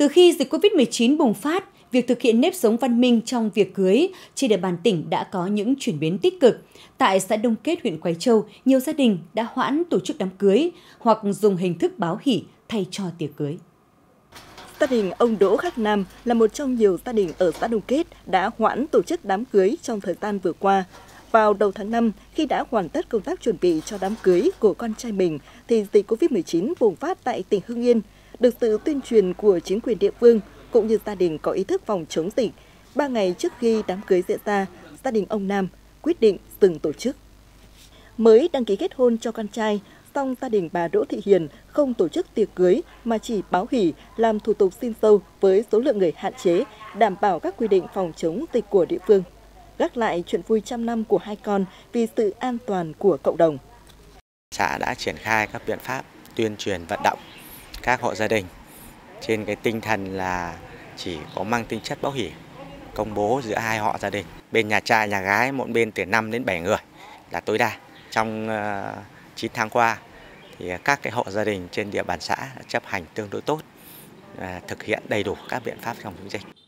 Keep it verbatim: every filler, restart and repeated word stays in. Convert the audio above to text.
Từ khi dịch Covid mười chín bùng phát, việc thực hiện nếp sống văn minh trong việc cưới trên địa bàn tỉnh đã có những chuyển biến tích cực. Tại xã Đông Kết, huyện Khoái Châu, nhiều gia đình đã hoãn tổ chức đám cưới hoặc dùng hình thức báo hỷ thay cho tiệc cưới. Gia đình ông Đỗ Khắc Nam là một trong nhiều gia đình ở xã Đông Kết đã hoãn tổ chức đám cưới trong thời gian vừa qua. Vào đầu tháng năm, khi đã hoàn tất công tác chuẩn bị cho đám cưới của con trai mình, thì dịch Covid mười chín bùng phát tại tỉnh Hưng Yên. Được sự tuyên truyền của chính quyền địa phương cũng như gia đình có ý thức phòng chống dịch, ba ngày trước khi đám cưới diễn ra, gia đình ông Nam quyết định dừng tổ chức. Mới đăng ký kết hôn cho con trai, song gia đình bà Đỗ Thị Hiền không tổ chức tiệc cưới mà chỉ báo hỷ làm thủ tục xin dâu với số lượng người hạn chế, đảm bảo các quy định phòng chống dịch của địa phương. Gác lại chuyện vui trăm năm của hai con vì sự an toàn của cộng đồng. Xã đã triển khai các biện pháp tuyên truyền vận động các hộ gia đình trên cái tinh thần là chỉ có mang tính chất báo hỷ, công bố giữa hai họ gia đình. Bên nhà trai, nhà gái mỗi bên từ năm đến bảy người là tối đa. Trong chín tháng qua thì các cái hộ gia đình trên địa bàn xã đã chấp hành tương đối tốt, thực hiện đầy đủ các biện pháp phòng chống dịch.